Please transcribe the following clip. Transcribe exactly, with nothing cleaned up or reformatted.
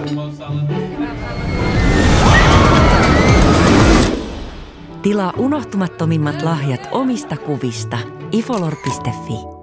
Tilaa unohtumattomimmat lahjat omista kuvista ifolor piste fi.